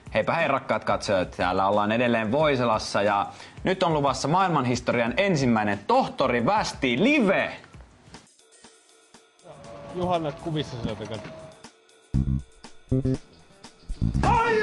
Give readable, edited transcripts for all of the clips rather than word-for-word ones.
Heipä hei rakkaat katsojat, täällä ollaan edelleen Voiselassa ja nyt on luvassa maailmanhistorian ensimmäinen Tohtori Västi live! Juhanna kuvissa sieltä kanssa. Ai!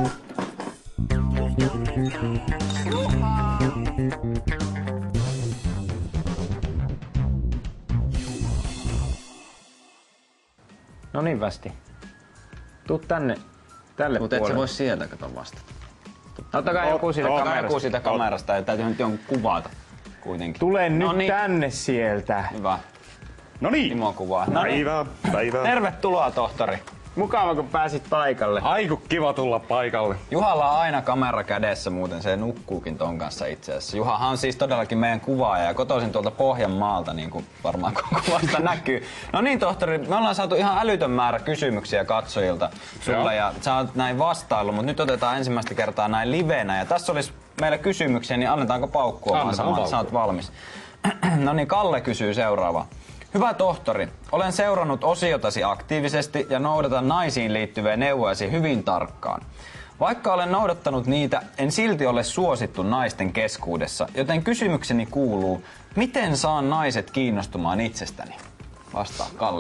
No niin Västi. Tuu tänne, tälle Mutta et puolelle. sä vois sieltä kato vastata. Ottakaa joku siitä kamerasta. Joku siitä kamerasta ja täytyy nyt jonkun kuvata kuitenkin. Tule nyt Noniin. tänne sieltä. Hyvä. No niin. Timo kuvaa. Noniin. Päivää. Tervetuloa tohtori. Mukava kun pääsit paikalle. Aiku kiva tulla paikalle. Juhalla on aina kamera kädessä, muuten se nukkuukin ton kanssa itse asiassa. Juhahan on siis todellakin meidän kuvaaja ja kotoisin tuolta Pohjanmaalta, niin kuin varmaan kuvasta näkyy. No niin tohtori, me ollaan saatu ihan älytön määrä kysymyksiä katsojilta sulle ja sä oot näin vastaillut, mutta nyt otetaan ensimmäistä kertaa näin livenä. Ja tässä olisi meillä kysymyksiä, niin annetaanko paukkua vaan samaan, sä oot valmis. No niin, Kalle kysyy seuraava. Hyvä tohtori, olen seurannut osiotasi aktiivisesti ja noudatan naisiin liittyviä neuvojasi hyvin tarkkaan. Vaikka olen noudattanut niitä, en silti ole suosittu naisten keskuudessa, joten kysymykseni kuuluu, miten saan naiset kiinnostumaan itsestäni? Vastaa Kalle.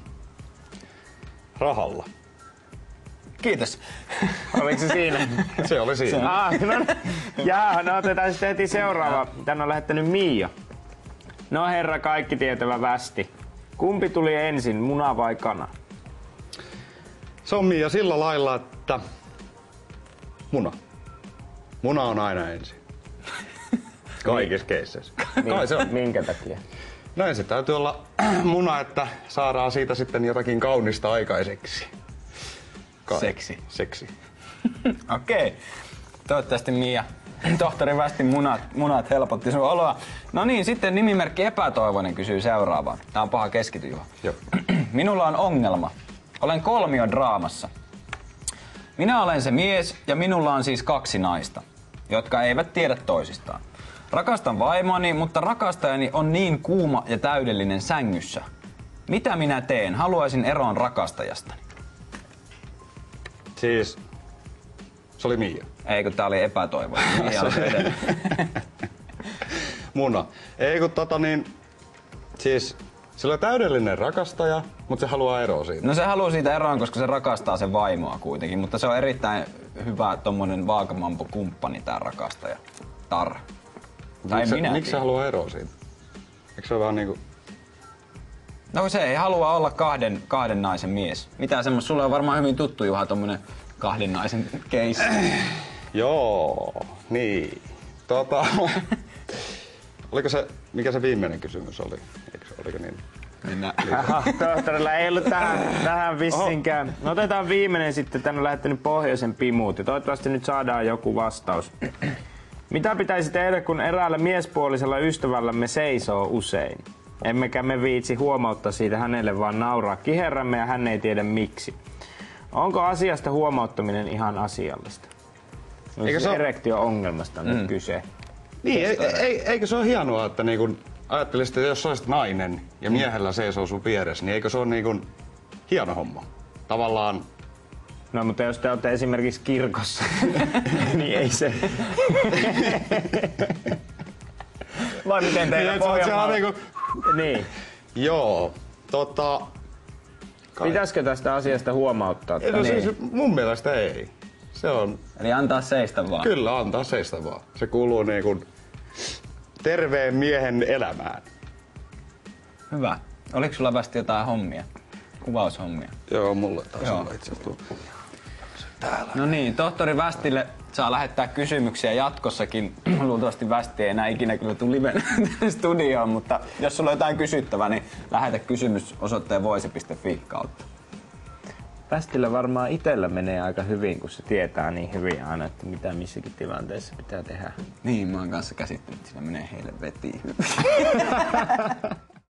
Rahalla. Kiitos. Oliko se siinä? Se oli siinä. No otetaan sitten heti seuraava. Tän on lähettänyt Miia. No herra kaikki tietävä Västi. Kumpi tuli ensin, muna vai kana? Se on Mia sillä lailla, että muna. Muna on aina ensin. Kaikissa keisseissä. Kai se on. Minkä takia? Näin se täytyy olla muna, että saadaan siitä sitten jotakin kaunista aikaiseksi. Seksi. Okei. Toivottavasti Mia, tohtori Västin munat helpotti sun oloa. No niin, sitten nimimerkki Epätoivoinen kysyy seuraavaa. Tää on paha keskity, Juha. Joo. Minulla on ongelma. Olen kolmiodraamassa. Minä olen se mies ja minulla on siis 2 naista, jotka eivät tiedä toisistaan. Rakastan vaimoani, mutta rakastajani on niin kuuma ja täydellinen sängyssä. Mitä minä teen? Haluaisin eroon rakastajastani. Siis se oli Mia. Ei, kun tää oli Epätoivoinen. Mia oli edelleen. Muna. Ei kun siis sillä on täydellinen rakastaja, mutta se haluaa eroa siitä. No se haluaa siitä eroon, koska se rakastaa sen vaimoa kuitenkin, mutta se on erittäin hyvä tommonen vaakamampo-kumppani tää rakastaja. Tar. Tai Miksi se haluaa eroa siitä? Eikö se ole vähän niinku... No se ei halua olla kahden naisen mise. Mitä semmoista? Sulle on varmaan hyvin tuttu, Juha, tommonen 2 naisen keissi. Joo, niin. Oliko se, mikä se viimeinen kysymys oli? Oliko niin? Mennään. Tohtorilla ei ollut tähän vissinkään. No otetaan viimeinen sitten. Tän on lähettänyt Pohjoisen Pimuut ja toivottavasti nyt saadaan joku vastaus. Mitä pitäisi tehdä, kun eräällä miespuolisella ystävällämme seisoo usein? Emmekä me viitsi huomauttaa siitä hänelle, vaan nauraa kiherrämme ja hän ei tiedä miksi. Onko asiasta huomauttaminen ihan asiallista? Eikö se erektio-ongelmasta nyt kyse? Niin, eikö se ole hienoa, että niinku, ajattelisit, että jos olisit nainen ja miehellä seisoo sun vieressä, niin eikö se ole niinku hieno homma? Tavallaan... No mutta jos te olette esimerkiksi kirkossa, niin ei se... Vai miten teillä Pohjanmaalla? Niinku... Niin. Joo, Pitäisikö tästä asiasta huomauttaa? No siis mun mielestä ei. Se on... Eli antaa seistä vaan. Kyllä, antaa seistä vaan. Se kuuluu niinku terveen miehen elämään. Hyvä. Oliko sulla Västi jotain hommia? Kuvaushommia? Joo, mulle taas olla itse asiassa. No niin, tohtori Västille saa lähettää kysymyksiä jatkossakin. Luultavasti Västi ei enää ikinä kyllä tule livenä studioon, mutta jos sulla on jotain kysyttävää, niin lähetä kysymys osoitteen voisi.fi kautta. Västillä varmaan itellä menee aika hyvin, kun se tietää niin hyvin aina, että mitä missäkin tilanteessa pitää tehdä. Niin, mä oon kanssa käsittänyt, että siinä menee heille vetiin hyvin.